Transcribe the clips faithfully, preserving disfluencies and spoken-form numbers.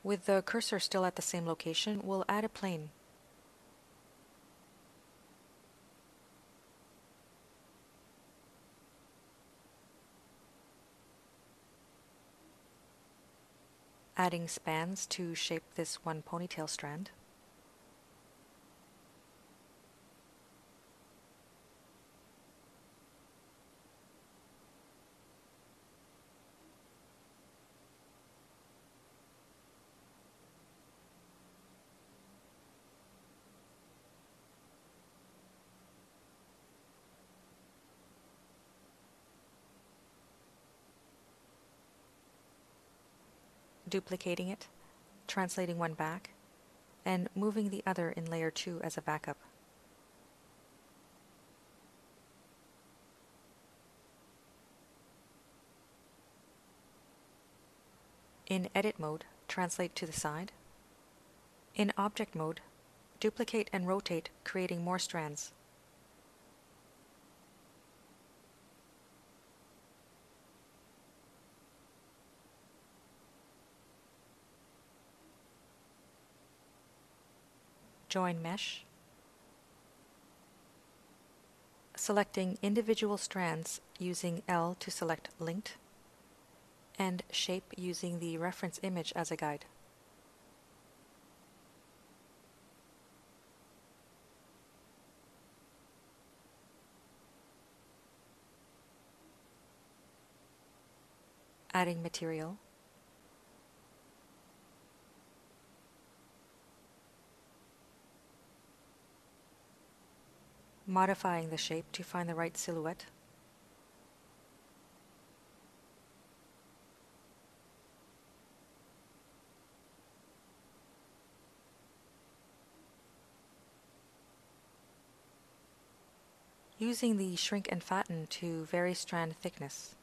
With the cursor still at the same location, we'll add a plane. Adding spans to shape this one ponytail strand. Duplicating it, translating one back, and moving the other in layer two as a backup. In edit mode, translate to the side. In object mode, duplicate and rotate, creating more strands. Join mesh. Selecting individual strands using L to select linked, and shape using the reference image as a guide. Adding material. Modifying the shape to find the right silhouette. Using the shrink and fatten to vary strand thickness.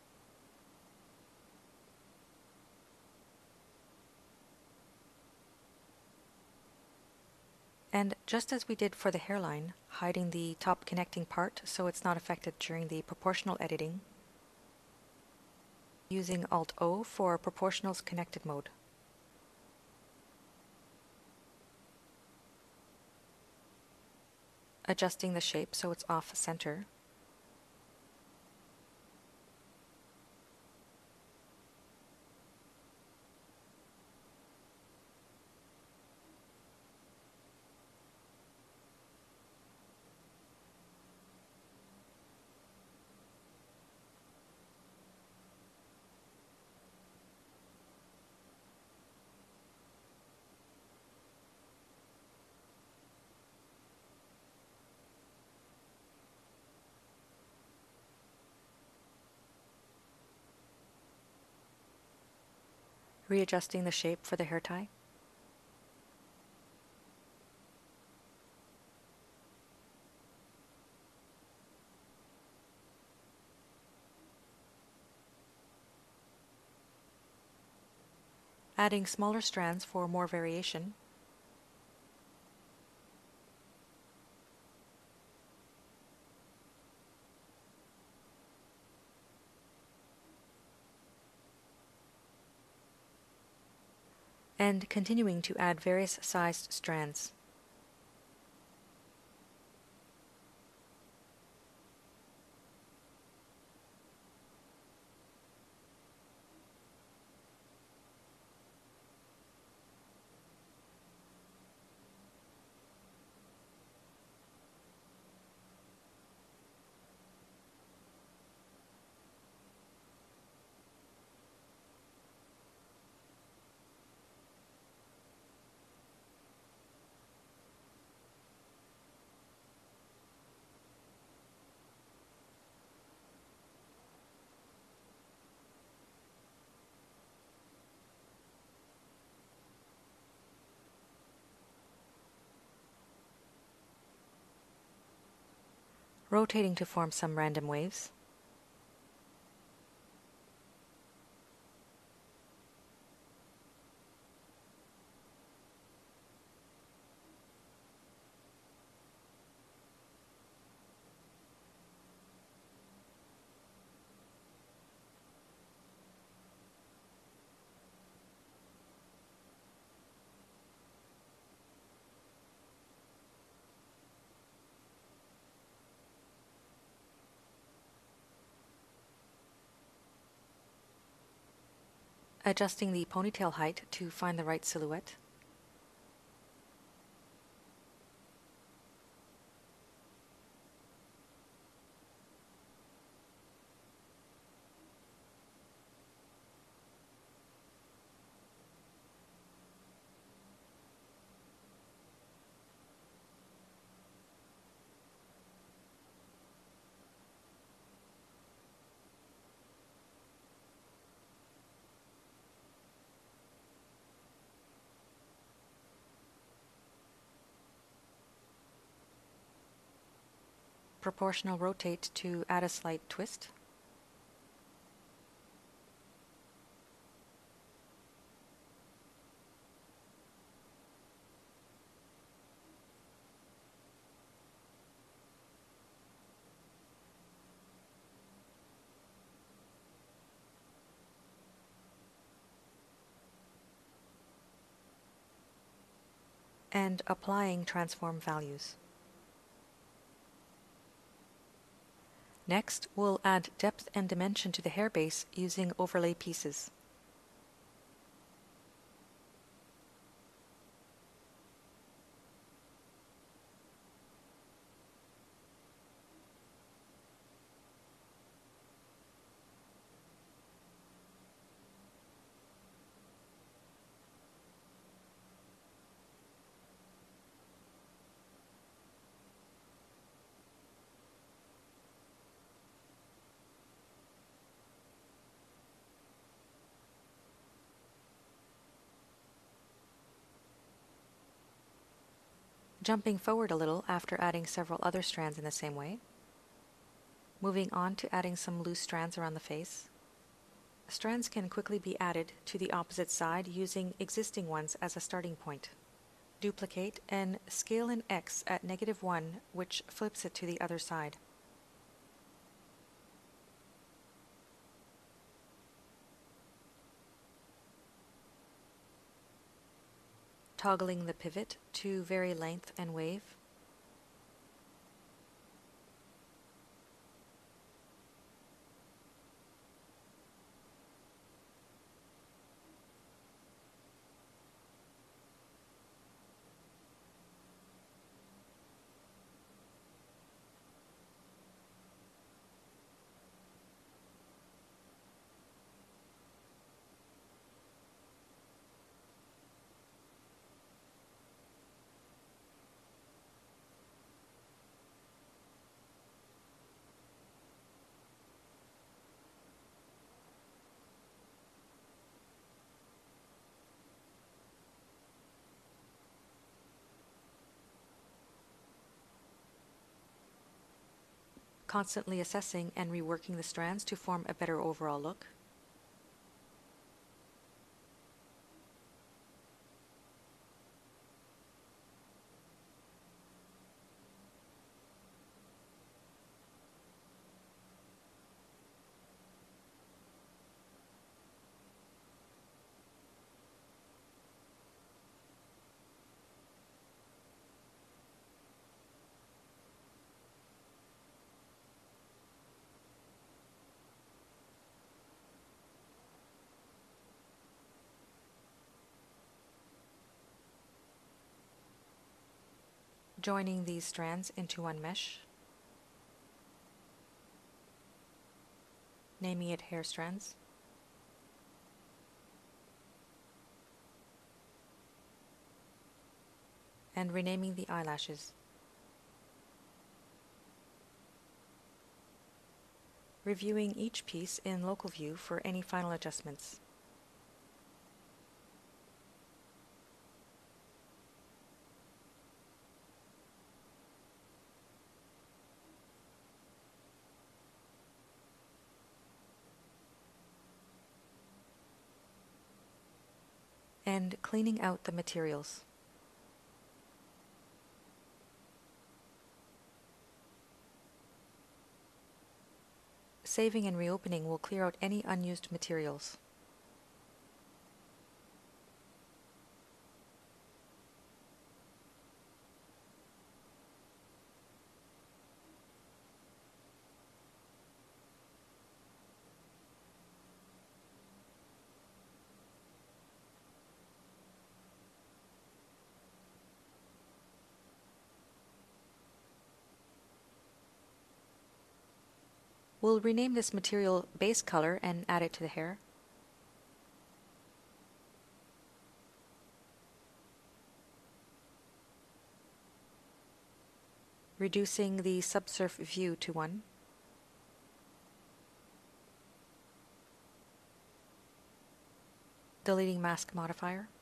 And just as we did for the hairline, hiding the top connecting part so it's not affected during the proportional editing. Using Alt O for Proportionals Connected mode. Adjusting the shape so it's off center. Readjusting the shape for the hair tie. Adding smaller strands for more variation. And continuing to add various sized strands. Rotating to form some random waves. Adjusting the ponytail height to find the right silhouette. Proportional rotate to add a slight twist. And applying transform values. Next, we'll add depth and dimension to the hair base using overlay pieces. Jumping forward a little after adding several other strands in the same way. Moving on to adding some loose strands around the face. Strands can quickly be added to the opposite side using existing ones as a starting point. Duplicate and scale in X at negative one, which flips it to the other side. Toggling the pivot to vary length and wave. Constantly assessing and reworking the strands to form a better overall look. Joining these strands into one mesh. Naming it hair strands. And renaming the eyelashes. Reviewing each piece in local view for any final adjustments. And cleaning out the materials. Saving and reopening will clear out any unused materials. We'll rename this material base color and add it to the hair. Reducing the subsurf view to one. Deleting mask modifier.